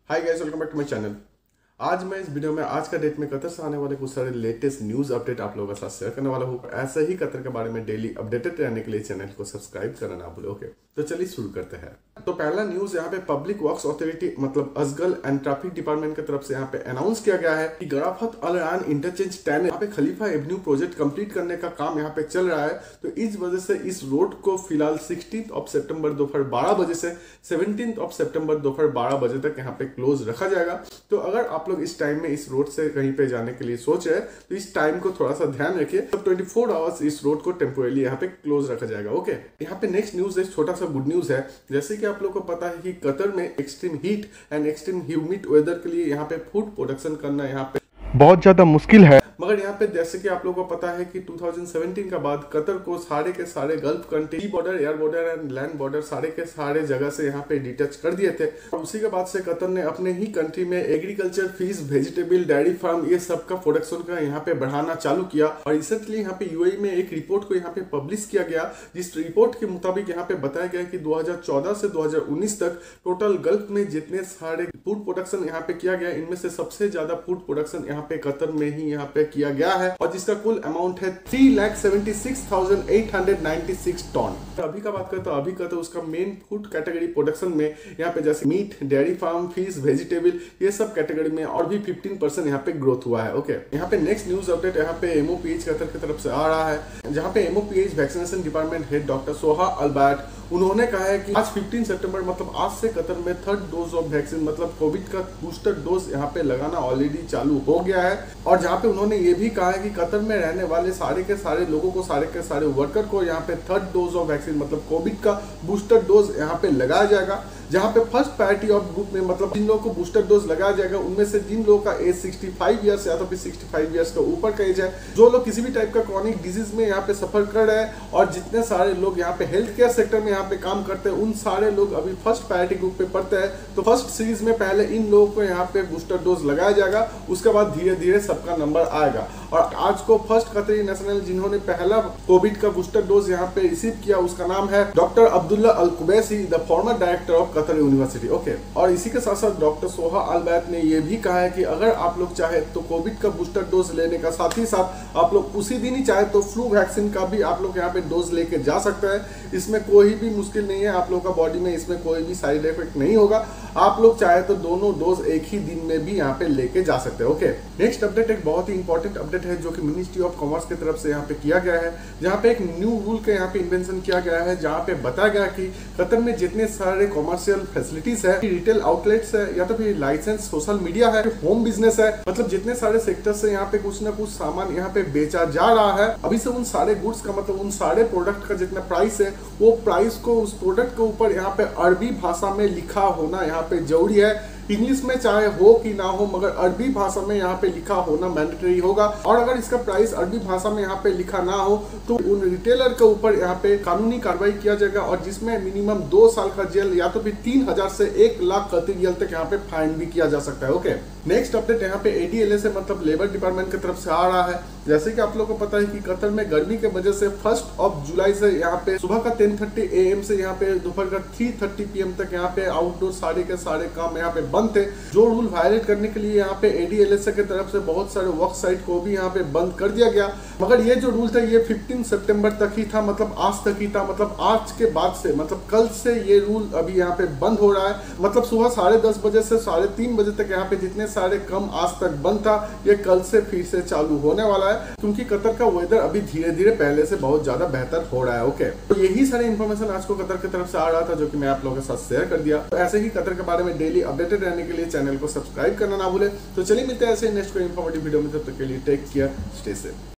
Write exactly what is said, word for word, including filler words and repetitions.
Hi guys, welcome back to my channel. आज मैं इस वीडियो में आज का डेट में कतर से आने वाले कुछ सारे लेटेस्ट न्यूज अपडेट आप लोगों के साथ शेयर करने वाला हूँ। ऐसे ही कतर के बारे में डेली अपडेटेड रहने के लिए चैनल को सब्सक्राइब करना ना भूलो। ओके, तो चलिए शुरू करते हैं। तो पहला न्यूज यहाँ पे पब्लिक वर्क्स अथॉरिटी मतलब अजगल एंड ट्रैफिक डिपार्टमेंट की तरफ से यहाँ पे अनाउंस किया गया है कि Gharrafat Al Rayyan interchange ten यहाँ पे खलीफा एवेन्यू प्रोजेक्ट कंप्लीट करने का काम यहाँ पे चल रहा है। तो इस वजह से इस रोड को फिलहाल सिक्सटीन ऑफ सितंबर दोपहर बारह बजे से सेवनटीन ऑफ सितंबर दोपहर बारह बजे तक यहाँ पे क्लोज रखा जाएगा। तो अगर आप लोग इस टाइम में इस रोड से कहीं पे जाने के लिए सोच रहे हैं तो इस टाइम को थोड़ा सा ध्यान रखिए। तो चौबीस आवर्स इस रोड को टेम्पोरली यहाँ पे क्लोज रखा जाएगा। ओके, यहाँ पे नेक्स्ट न्यूज एक छोटा सा गुड न्यूज है। जैसे कि आप लोग को पता है कि कतर में extreme heat and extreme humid weather के लिए यहाँ पे फूड प्रोडक्शन करना यहाँ पे बहुत ज्यादा मुश्किल है। मगर यहाँ पे जैसे कि आप लोगों को पता है कि दो हज़ार सत्रह के बाद कतर को सारे के सारे gulf country sea border, air border and land border सारे के सारे जगह से यहाँ पे डिटच कर दिए थे। और उसी के बाद से कतर ने अपने ही कंट्री में agriculture, fish, vegetable, dairy farm ये सब का प्रोडक्शन का यहाँ पे बढ़ाना चालू किया। और रिसेंटली यहाँ पे यूएई में एक रिपोर्ट को यहाँ पे पब्लिश किया गया, जिस रिपोर्ट के मुताबिक यहाँ पे बताया गया कि दो हज़ार चौदह से दो हज़ार उन्नीस तक टोटल गल्फ में जितने सारे फूड प्रोडक्शन यहाँ पे किया गया, इनमें से सबसे ज्यादा फूड प्रोडक्शन यहाँ पे कतर में ही यहाँ पे किया गया है और जिसका कुल अमाउंट है three lakh seventy six thousand eight hundred ninety six ton. अभी का बात करते हैं, अभी का तो उसका मेन फूड कैटेगरी प्रोडक्शन में यहाँ पे जैसे meat, dairy farm, fish, vegetable ये सब कैटेगरी में और भी फिफ्टीन परसेंट यहाँ पे ग्रोथ हुआ है। ओके, यहाँ पे नेक्स्ट न्यूज अपडेट यहाँ पे एमओपीएच कतर की तरफ से आ रहा है, जहाँ पे MOPH vaccination department head doctor Soha Albert उन्होंने कहा है कि आज पंद्रह सितंबर मतलब आज से कतर में थर्ड डोज ऑफ वैक्सीन मतलब कोविड का बूस्टर डोज यहाँ पे लगाना ऑलरेडी चालू हो गया है। और जहाँ पे उन्होंने ये भी कहा है कि कतर में रहने वाले सारे के सारे लोगों को, सारे के सारे वर्कर को यहाँ पे थर्ड डोज ऑफ वैक्सीन मतलब कोविड का बूस्टर डोज यहाँ पे लगाया जाएगा। जहाँ पे फर्स्ट प्रायोरिटी ऑफ ग्रुप में मतलब जिन लोगों को बूस्टर डोज लगाया जाएगा उनमें से जिन लोगों का एज पैंसठ इयर्स या तो फिर पैंसठ इयर्स का ऊपर का एज है, जो लोग किसी भी टाइप का क्रॉनिक डिजीज में यहाँ पे सफर कर रहे हैं और जितने सारे लोग यहाँ पे हेल्थ केयर सेक्टर में यहाँ पे काम करते हैं, उन सारे लोग अभी फर्स्ट प्रायोरिटी ग्रुप पे पड़ते हैं। तो फर्स्ट सीरीज में पहले इन लोगों को यहाँ पे बूस्टर डोज लगाया जाएगा, उसके बाद धीरे धीरे सबका नंबर आएगा। और आज को फर्स्ट कतरी नेशनल जिन्होंने पहला कोविड का बूस्टर डोज यहाँ पे रिसीव किया उसका नाम है doctor Abdullah Al Kubaisi, the former director of Qatar university. Okay, और इसी के साथ साथ डॉक्टर सोहा अल्बैत ने ये भी कहा है कि अगर आप लोग चाहे तो कोविड का बूस्टर डोज लेने का साथ ही साथ आप लोग उसी दिन ही चाहे तो फ्लू वैक्सीन का भी आप लोग यहाँ पे डोज लेके जा सकते हैं। इसमें कोई भी मुश्किल नहीं है, आप लोग का बॉडी में इसमें कोई भी साइड इफेक्ट नहीं होगा। आप लोग चाहे तो दोनों डोज एक ही दिन में भी यहाँ पे लेके जा सकते हैं। ओके, नेक्स्ट अपडेट एक बहुत ही इंपॉर्टेंट अपडेट है जो कि मिनिस्ट्री ऑफ कॉमर्स की तरफ से यहाँ पे किया गया है, जहाँ पे एक न्यू रूल का यहाँ पे इन्वेंशन किया गया है, जहाँ पे बताया गया कि कतर में जितने सारे कॉमर्शियल फैसिलिटीज है, रिटेल आउटलेट्स है या तो फिर लाइसेंस सोशल मीडिया है, होम बिजनेस है, मतलब जितने सारे सेक्टर से यहाँ पे कुछ ना कुछ सामान यहाँ पे बेचा जा रहा है, अभी से उन सारे गुड्स का मतलब उन सारे प्रोडक्ट का जितना प्राइस है वो प्राइस को उस प्रोडक्ट के ऊपर यहाँ पे अरबी भाषा में लिखा होना यहाँ पे जरूरी है। इंग्लिश में चाहे हो कि ना हो मगर अरबी भाषा में यहाँ पे लिखा होना मैंडेटरी होगा। और अगर इसका प्राइस अरबी भाषा में यहाँ पे लिखा ना हो तो उन रिटेलर के ऊपर यहाँ पे कानूनी कार्रवाई किया जाएगा और जिसमें मिनिमम दो साल का जेल या तो फिर तीन हजार से एक लाख कतर रियाल तक यहाँ पे फाइन भी किया जा सकता है। ओके, नेक्स्ट अपडेट यहाँ पे एडीएलए से मतलब लेबर डिपार्टमेंट की तरफ से आ रहा है। जैसे कि आप लोगों को पता है कि कतर में गर्मी के वजह से फर्स्ट ऑफ जुलाई से यहाँ पे सुबह का टेन थर्टी ए एम से यहाँ पे दोपहर का थ्री थर्टी पी एम तक यहाँ पे आउटडोर सारे के सारे काम यहाँ पे बंद थे। जो रूल वायलेट करने के लिए यहाँ पे एडीएलएस की तरफ से बहुत सारे वर्क साइट को भी यहाँ पे बंद कर दिया गया। मगर ये जो रूल था ये पंद्रह सितंबर तक ही था, मतलब आज तक ही था, मतलब आज के बाद से मतलब कल से ये रूल अभी यहाँ पे बंद हो रहा है। मतलब सुबह साढ़े दस बजे से साढ़े तीन बजे तक यहाँ पे जितने सारे कम आज तक बंद था ये कल से फिर से चालू होने वाला है, क्योंकि कतर का वेदर अभी धीरे धीरे पहले से बहुत ज्यादा बेहतर हो रहा है। ओके, तो यही सारे इन्फॉर्मेशन आज को कतर की तरफ से आ रहा था जो कि मैं आप लोगों के साथ शेयर कर दिया। तो ऐसे ही कतर के बारे में डेली अपडेटेड रहने के लिए चैनल को सब्सक्राइब करना ना भूले। तो चलिए मिलते हैं ऐसे नेक्स्ट कोई इंफॉर्मेटिव वीडियो में, तब तक के लिए टेक केयर, स्टे सेफ।